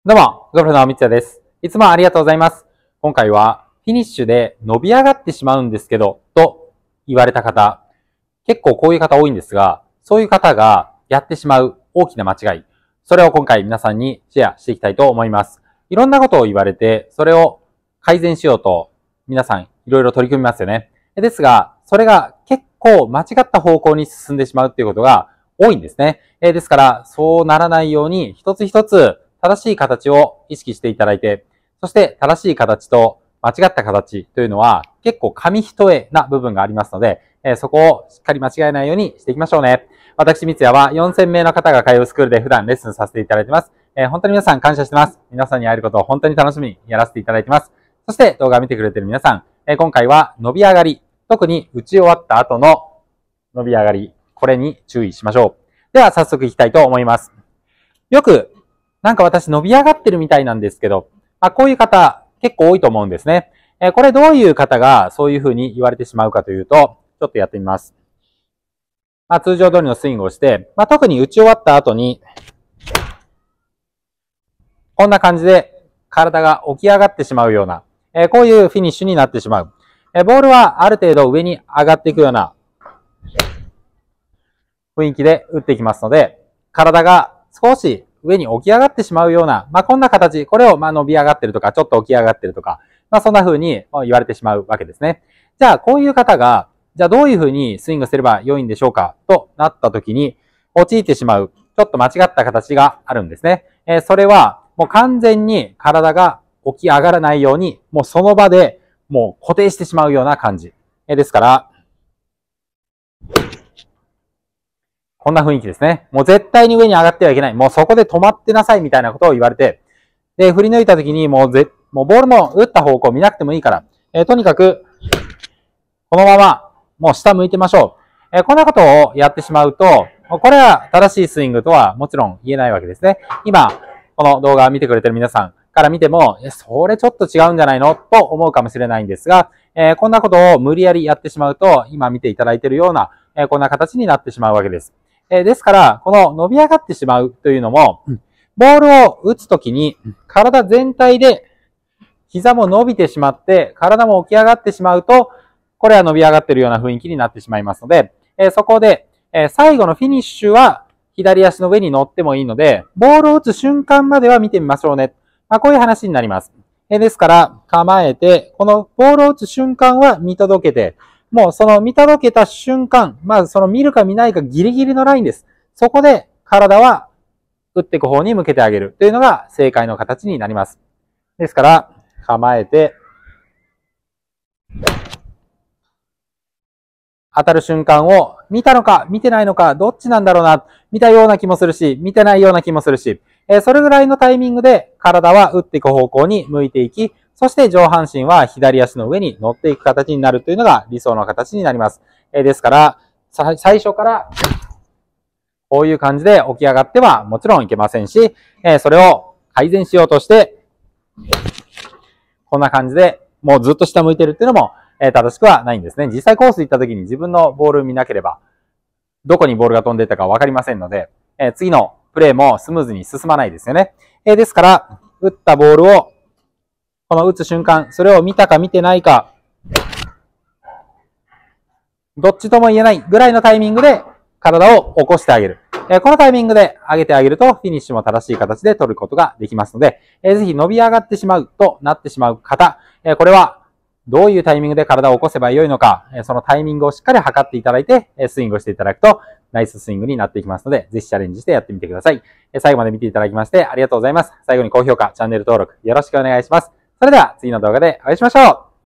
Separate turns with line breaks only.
どうも、ゴルフの三ツ矢です。いつもありがとうございます。今回は、フィニッシュで伸び上がってしまうんですけど、と言われた方、結構こういう方多いんですが、そういう方がやってしまう大きな間違い、それを今回皆さんにシェアしていきたいと思います。いろんなことを言われて、それを改善しようと、皆さんいろいろ取り組みますよね。ですが、それが結構間違った方向に進んでしまうっていうことが多いんですね。ですから、そうならないように、一つ一つ正しい形を意識していただいて、そして正しい形と間違った形というのは結構紙一重な部分がありますので、そこをしっかり間違えないようにしていきましょうね。私、三ツ矢は4000名の方が通うスクールで普段レッスンさせていただいています。本当に皆さん感謝してます。皆さんに会えることを本当に楽しみにやらせていただいています。そして動画を見てくれている皆さん、今回は伸び上がり、特に打ち終わった後の伸び上がり、これに注意しましょう。では早速いきたいと思います。よくなんか私伸び上がってるみたいなんですけど、こういう方結構多いと思うんですね。これどういう方がそういうふうに言われてしまうかというと、ちょっとやってみます。通常通りのスイングをして、特に打ち終わった後に、こんな感じで体が起き上がってしまうような、こういうフィニッシュになってしまう。ボールはある程度上に上がっていくような雰囲気で打っていきますので、体が少し上に起き上がってしまうような、こんな形、これを伸び上がってるとか、ちょっと起き上がってるとか、そんな風に言われてしまうわけですね。じゃあ、こういう方が、じゃあどういう風にスイングすれば良いんでしょうかとなった時に、陥ってしまう、ちょっと間違った形があるんですね。それは、もう完全に体が起き上がらないように、もうその場でもう固定してしまうような感じ。ですから、こんな雰囲気ですね。もう絶対に上に上がってはいけない。もうそこで止まってなさいみたいなことを言われて、で、振り抜いた時にもうボールの打った方向を見なくてもいいから、とにかく、このまま、もう下向いてましょう。こんなことをやってしまうと、これは正しいスイングとはもちろん言えないわけですね。今、この動画を見てくれてる皆さんから見ても、それちょっと違うんじゃないのと思うかもしれないんですが、こんなことを無理やりやってしまうと、今見ていただいているような、こんな形になってしまうわけです。ですから、この伸び上がってしまうというのも、ボールを打つときに体全体で膝も伸びてしまって、体も起き上がってしまうと、これは伸び上がっているような雰囲気になってしまいますので、そこで、最後のフィニッシュは左足の上に乗ってもいいので、ボールを打つ瞬間までは見てみましょうね。こういう話になります。ですから、構えて、このボールを打つ瞬間は見届けて、もうその見届けた瞬間、その見るか見ないかギリギリのラインです。そこで体は打っていく方に向けてあげるというのが正解の形になります。ですから、構えて、当たる瞬間を見たのか見てないのかどっちなんだろうな、見たような気もするし、見てないような気もするし、それぐらいのタイミングで体は打っていく方向に向いていき、そして上半身は左足の上に乗っていく形になるというのが理想の形になります。ですから、最初からこういう感じで起き上がってはもちろんいけませんし、それを改善しようとして、こんな感じでもうずっと下向いてるっていうのも正しくはないんですね。実際コース行った時に自分のボール見なければ、どこにボールが飛んでいったかわかりませんので、次のプレーもスムーズに進まないですよね。ですから、打ったボールをこの打つ瞬間、それを見たか見てないか、どっちとも言えないぐらいのタイミングで体を起こしてあげる。このタイミングで上げてあげると、フィニッシュも正しい形で取ることができますので、ぜひ伸び上がってしまうとなってしまう方、これはどういうタイミングで体を起こせばよいのか、そのタイミングをしっかり測っていただいて、スイングをしていただくと、ナイススイングになっていきますので、ぜひチャレンジしてやってみてください。最後まで見ていただきましてありがとうございます。最後に高評価、チャンネル登録よろしくお願いします。それでは次の動画でお会いしましょう。